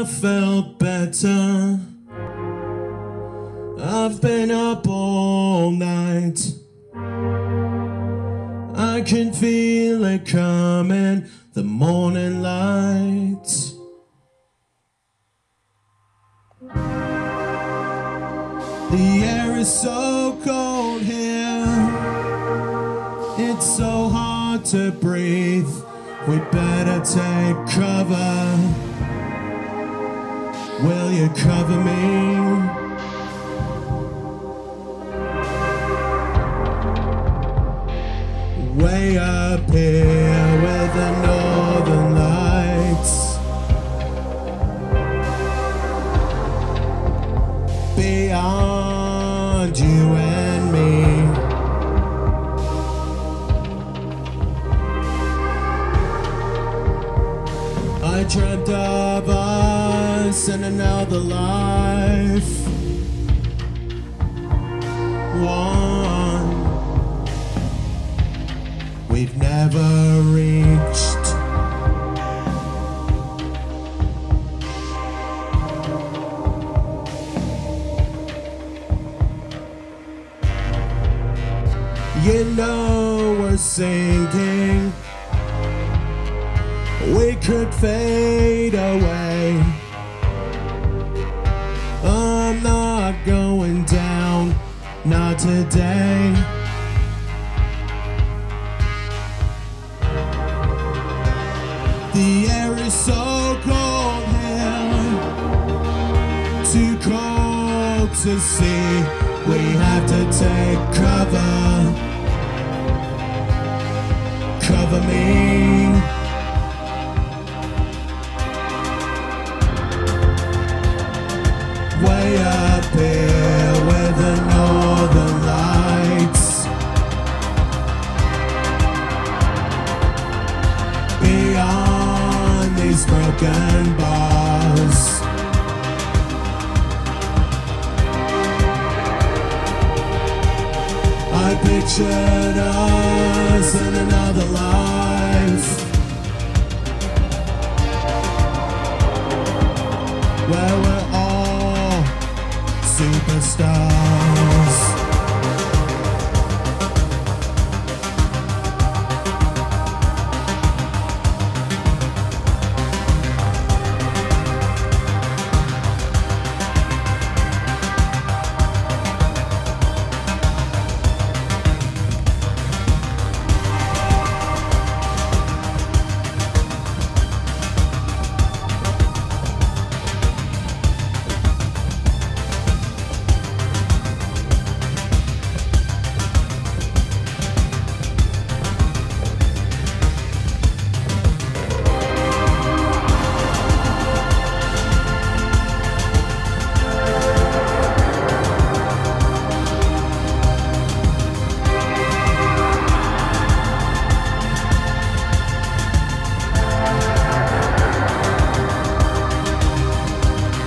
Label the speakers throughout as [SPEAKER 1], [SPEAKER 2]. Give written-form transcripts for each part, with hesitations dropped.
[SPEAKER 1] felt better. I've been up all night. I can feel it coming, the morning light. The air is so cold here, it's so hard to breathe. We better take cover. Will you cover me? Way up here with the northern lights, beyond you and me. I dreamt of us in another life. One we've never reached. You know we're sinking. We could fade away. I'm not going down, not today. The air is so cold here, too cold to see. We have to take cover. Cover me. Way up here with the northern lights, beyond these broken bars. I pictured us in another life, where we're all superstars.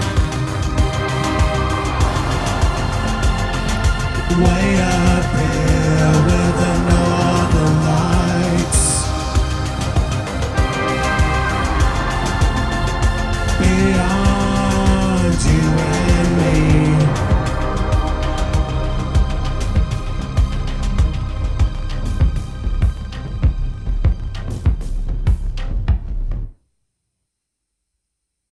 [SPEAKER 1] Way up here.